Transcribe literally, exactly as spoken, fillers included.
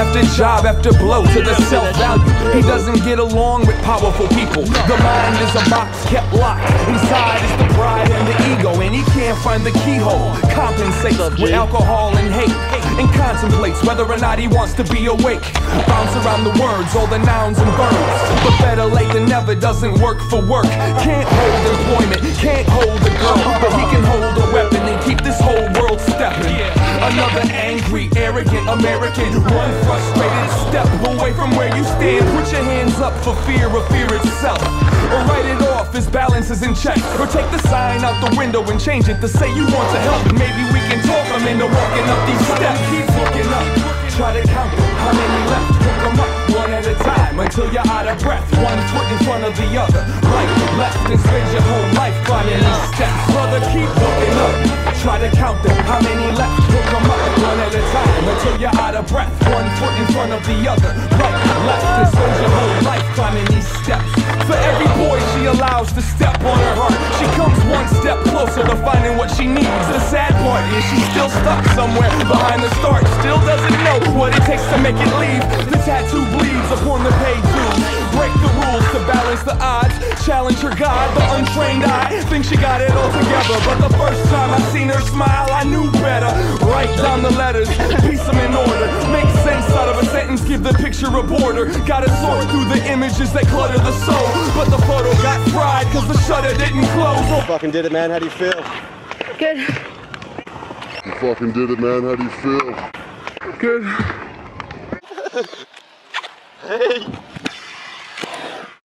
after job after blow to the self-value. He doesn't get along with powerful people. The mind is a box kept locked. Inside is the pride and the ego, and he can't find the keyhole. Compensates with alcohol and hate, and contemplates whether or not he wants to be awake. Bounce around the words, all the nouns and verbs, but better late than never doesn't work for work. Can't hold employment, can't hold a girl, but he can hold a weapon and keep this whole world stepping. Another angry, arrogant American, one frustrated step away from where you stand. Put your hands up for fear of fear itself, or write it off as balance is in check, or take the sign out the window and change it to say you want to help, and maybe we can talk them into walking up these steps. Keep looking up, try to count them, how many left, hook them up one at a time until you're out of breath. One foot in front of the other, right, left, and spend your whole life climbing these steps. Brother, keep looking up, try to count them, how many left, hook them up one at a time until you're out of breath. One foot in front of the other, right, left, and spend your whole life climbing these steps. For every boy she allows to step on her heart, she comes one step closer to finding what she needs. The sad part is she's still stuck somewhere behind the start, still doesn't know what it takes to make it leave. The tattoo bleeds upon the paid dues. Break the rules to balance the odds, challenge her God. The untrained eye thinks she got it all together, but the first time I seen her smile I knew better. Write down the letters, piece them in order, make sense out of a sentence, give the picture a border. Gotta sort through the images that clutter the soul, but the photo got fried cause the shutter didn't close. You fucking did it, man. How do you feel? Good. You fucking did it, man. How do you feel? Good. Hey.